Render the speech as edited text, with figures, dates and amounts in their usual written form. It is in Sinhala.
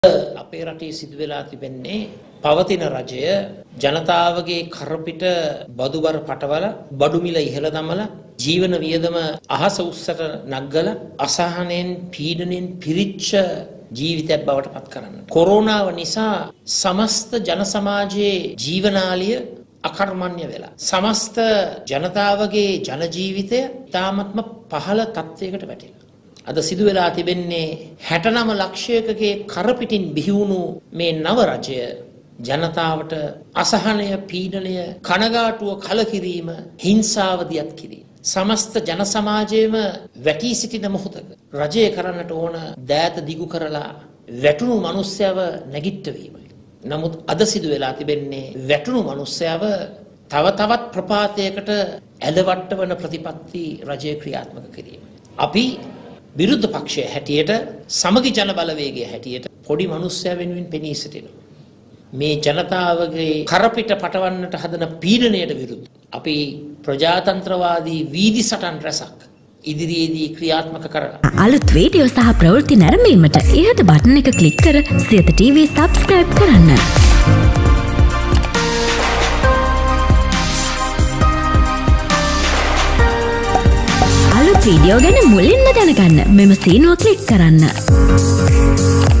අපේ රටේ සිදු වෙලා තිබෙන්නේ පවතින රජය ජනතාවගේ කරපිට බදුබර පටවල බඩු මිල ඉහළ දමලා ජීවන වියදම අහස උස්සට නග්ගලා අසහනෙන් පීඩනෙන් පිරිච්ච ජීවිතයක් බවට පත් කරන්න. කොරෝනාව නිසා සමස්ත ජන සමාජයේ ජීවනාලිය අකර්මණ්‍ය වෙලා සමස්ත ජනතාවගේ ජන ජීවිතය තාමත්ම පහළ තත්වයකට වැටිලා. අද සිදු වෙලා තිබෙන්නේ 69 ලක්ෂයකගේ කරපිටින් බිහි වුණු මේ නව රජය ජනතාවට අසහනය පීඩනය කනගාටුව කලකිරීම හිංසාව දියත් කිරීම සමස්ත ජන සමාජයේම වැටි සිටින මොහොතක රජය කරන්නට ඕන දෑත දිගු කරලා වැටුණු මිනිස්සයව නැගිට්ටවීමයි. නමුත් අද සිදු වෙලා තිබෙන්නේ වැටුණු මිනිස්සයව තව තවත් ප්‍රපාතයකට ඇලවට්ට වන ප්‍රතිපත්ති රජය ක්‍රියාත්මක කිරීම. අපි විරුද්ධ පක්ෂය හැටියට සමගි ජන බලවේගය හැටියට පොඩි මිනිස්සයා වෙනුවෙන් පෙනී සිටිනවා. මේ ජනතාවගේ කරපිට පටවන්නට හදන පීඩනයට විරුද්ධ අපි ප්‍රජාතන්ත්‍රවාදී වීදි සටන් රැසක් ඉදිරියේදී ක්‍රියාත්මක කරලා අලුත් වීඩියෝ සහ ප්‍රවෘත්ති නැරඹීමට ඉහත බටන් එක ක්ලික් කර සියත TV subscribe කරන්න. අලුත් වීඩියෝ ගැන මුලින්ම දැනගන්න මෙම සීනුව ක්ලික් කරන්න.